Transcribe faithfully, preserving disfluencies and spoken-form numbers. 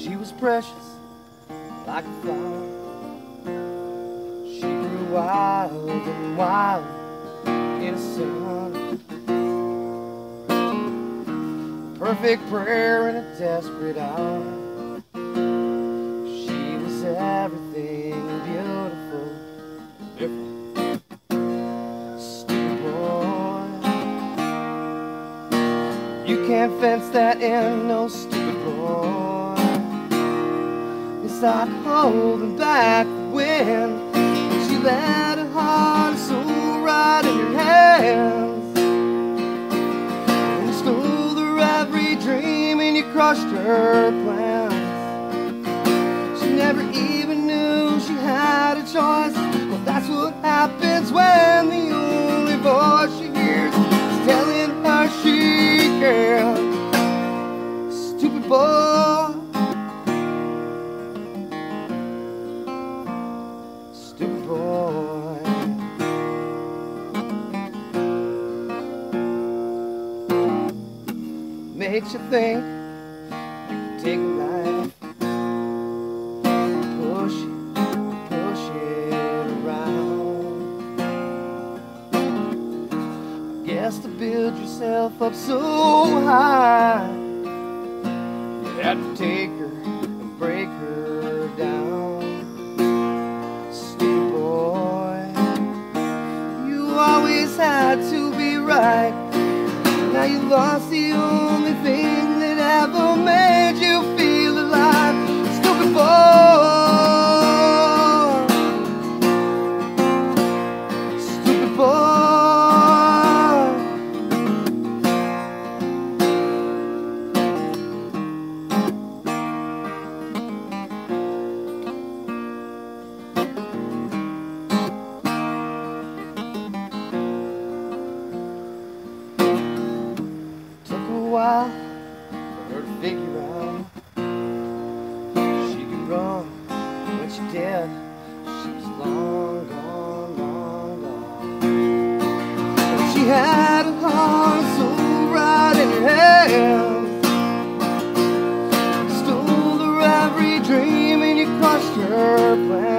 She was precious, like a flower. She grew wild and wild in the sun. Perfect prayer in a desperate hour. She was everything beautiful, different. Stupid boy, you can't fence that in, no stupid boy. It's like holding back the wind. She let her heart and soul right in your hands, and you stole her every dream and you crushed her plans. She never even knew she had a choice. Well, that's what happens when the only voice she hears is telling her she can't. Stupid boy, stupid boy. Makes you think you can take a life, push it, push it around. I guess to build yourself up so high, you had to take her and break her down. Stupid boy, you always had to be right. Now you lost the only thing that ever made you feel alive. Stupid boy, stupid boy. While for her to figure out she could run. When she did, she was long gone, long gone. But she had a heart so right in her hands. You stole her every dream and you crushed her plans.